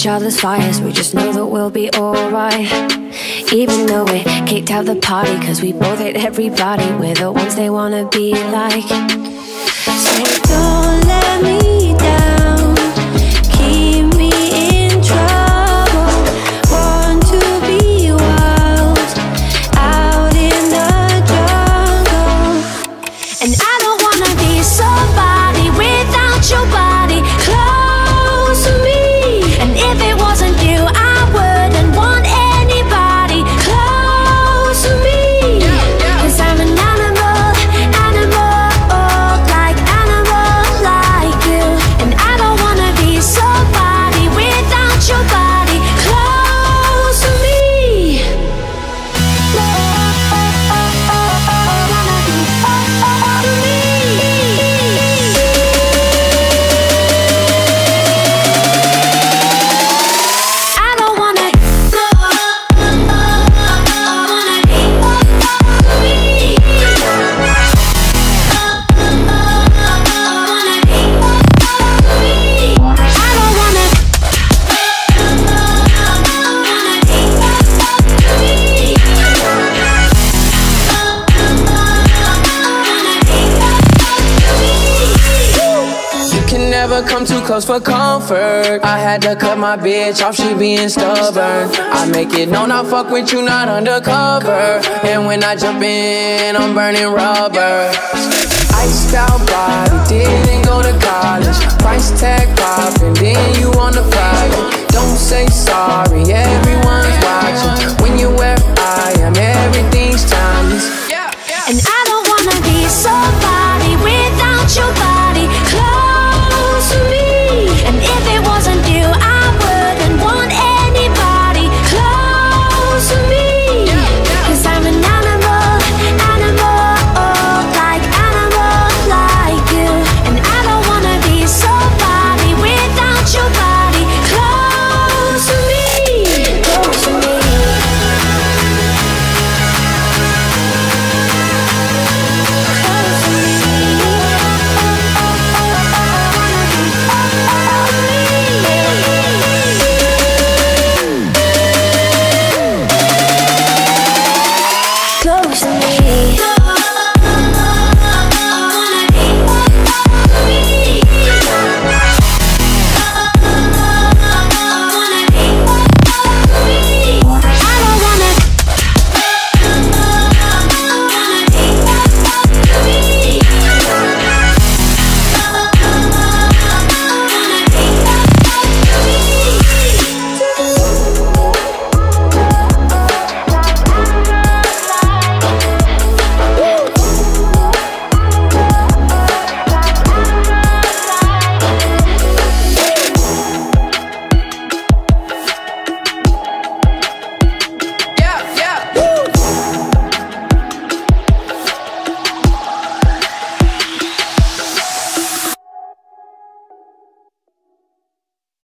each other's fires, we just know that we'll be alright. Even though we kicked out the party, cause we both hate everybody, we're the ones they wanna be like. So don't let me down, keep me in trouble. Want to be wild, out in the jungle. And I don't wanna be somebody without your body close to me. And if it wasn't you, I wouldn't want anybody close to me. Cause I'm an animal, like you. And I don't wanna be somebody without your body close to me. Never come too close for comfort. I had to cut my bitch off, she being stubborn. I make it known I fuck with you, not undercover. And when I jump in, I'm burning rubber. Iced out body, didn't go to college. Price tag popping, then you on the private. Don't say sorry, everyone's watching. When you're where I am, everything's timeless. And